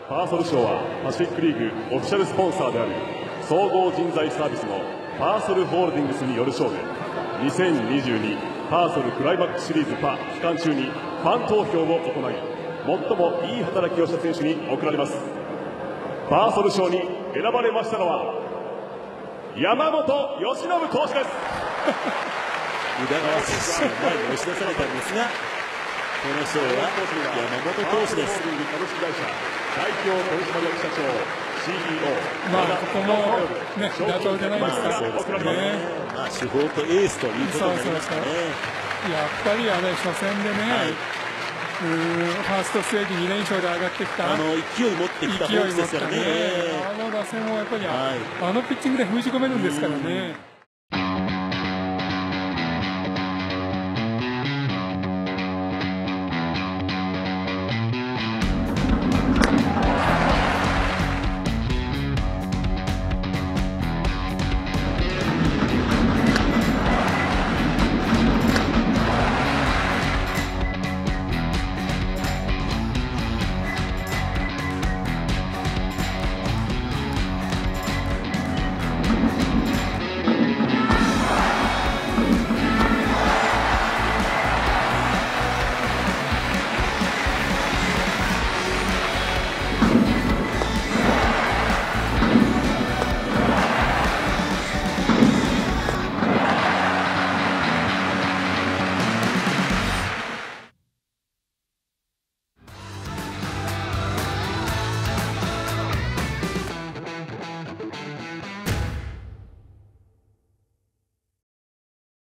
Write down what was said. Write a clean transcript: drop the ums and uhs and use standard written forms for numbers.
パーソル賞はパシフィックリーグオフィシャルスポンサーである総合人材サービスのパーソルホールディングスによる賞で、2022パーソルクライマックスシリーズパ期間中にファン投票を行い、最もいい働きをした選手に贈られます。パーソル賞に選ばれましたのは山本由伸投手です。 宇田川選手の前に押し出されたんですが、この賞は山本投手です。 株式会社代表取締役社長 CEO、 ここもね、妥当じゃないですか。 主砲とエースということになりましたね。 やっぱり初戦でね、ファーストステージ2連勝で上がってきた勢い持ってきたホークスですからね。 打線をやっぱりピッチングで封じ込めるんですからね。